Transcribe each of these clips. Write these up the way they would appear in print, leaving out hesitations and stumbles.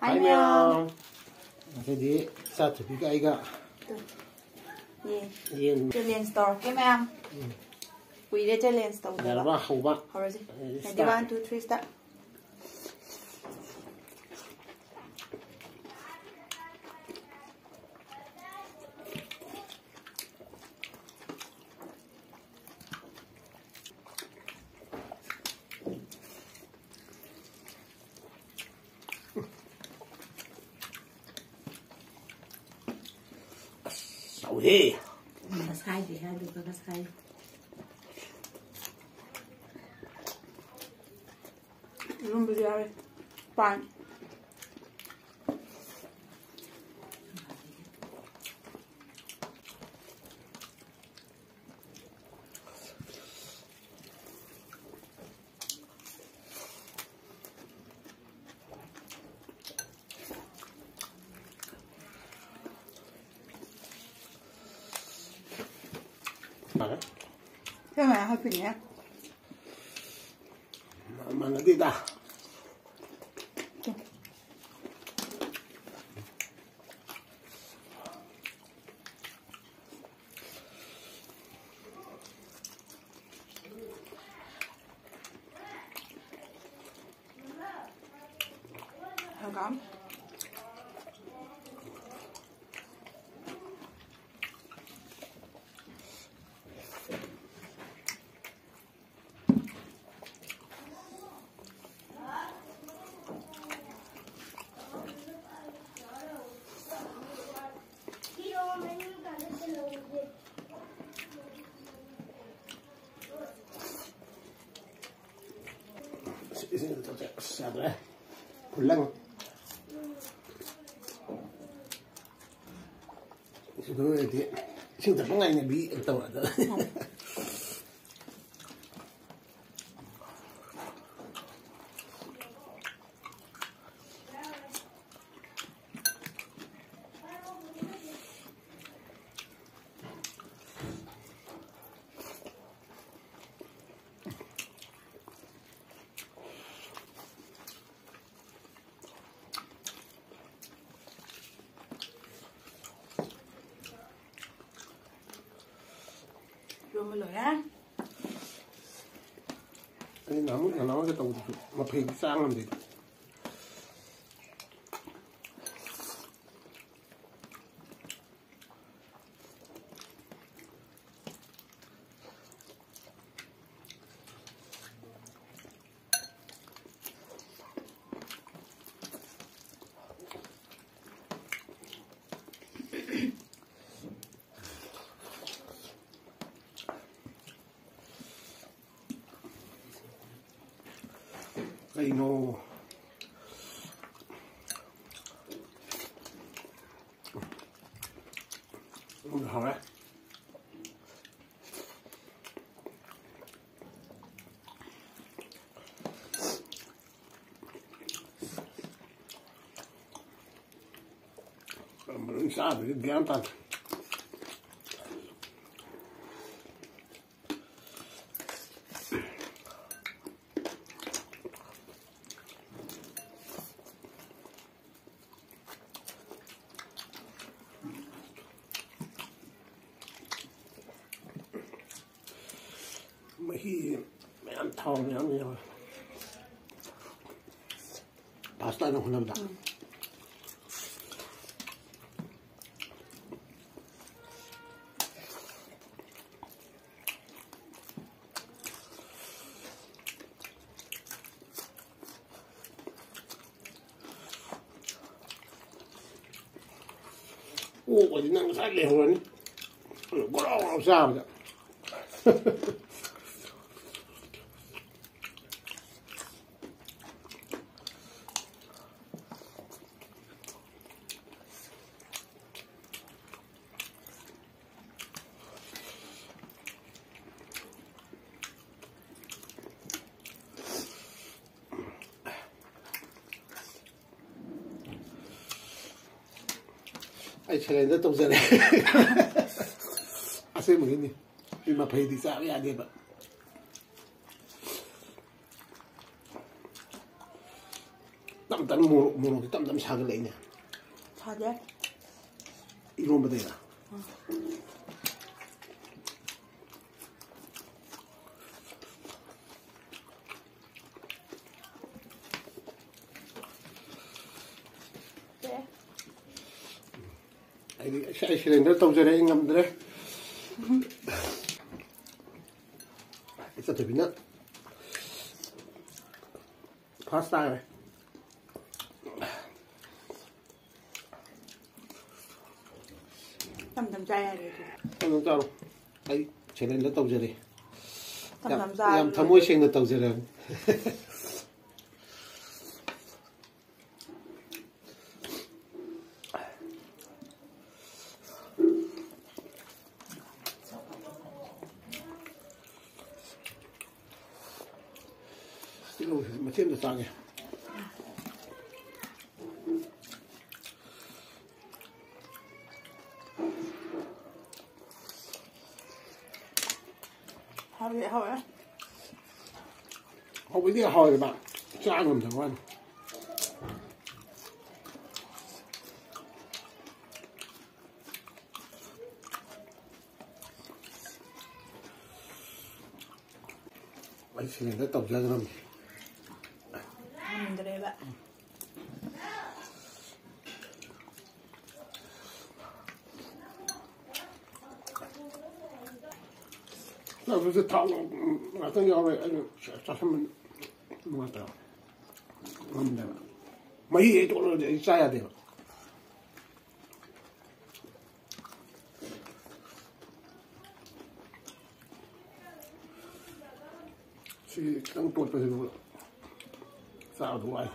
Hai mèo. Cái gì? Sao thử cái gạ? Yên. Challenge store cái mèo. Quý để challenge store. Là nó không bắt. Rồi gì? Này đi 1, 2, 3 start. Hey. Kaskai thì hai được kaskai. Belum beli hari. Pan. Cái này hơi phình nhé. Mà nó đi ta. Không có. Sao đấy? Lăng. Rồi thì sinh thật ngày này bị tàu rồi. Rồi mới lưỡi á. Cái nó cái tàu mà phê sang làm gì? Cây nô không được hỏng đấy. Mình xa thì cái ghém tan. Khi mẹ ăn thau mẹ ăn nhiều pasta nó không làm được. Ủa, thì nó sát liền rồi. Có đâu làm sao vậy? Ai chơi nó tông ra này. À xem một cái gì. Nhưng mà phải thì sao vậy đi bạn. Tầm tầm 모노 땀땀 사글래네. 사대. 이런 거대라. 네. 아이 실행들 떠저래 인감들에. 있어 되비나. 파스타. 땀땀 짜야 돼. 땀땀 짜로. 아이 실행들 떠저래. 땀땀 짜. ям 탐모이 생들 떠저래. 이거 뭐 잼도 싸게. 하루에 하루에. Không biết hồi bạn cha ngầm thằng anh anh xin để tổng ra cho mình 그래 봐. 나 그래서 다 같은 경우에 자 하면 뭐다 뭔데 많이 또 짜야 돼요. 시 땅 뻗어서 싸도 와요.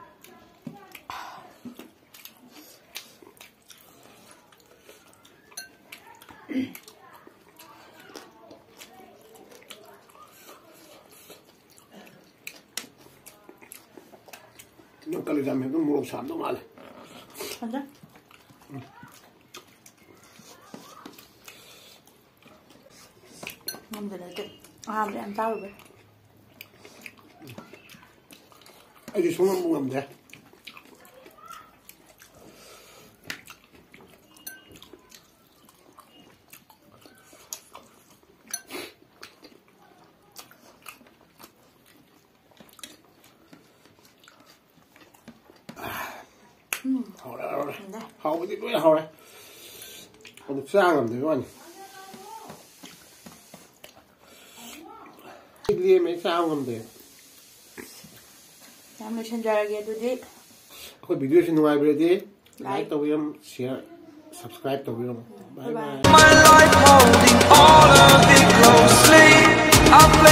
너 깔리 자면 너 무릎 삼도 말해. 앉아. 놈들한테 아무리 안 따르고. 아직 손만 먹으면 돼. Hầu hầu cái đuôi hầu này còn được sang làm thế các bạn đi mấy sao làm thế 다음에 천자하게 해두지. Ako'y video si Neyai ready. Like to him, share, subscribe to him. Bye bye. My life holding all of it closely.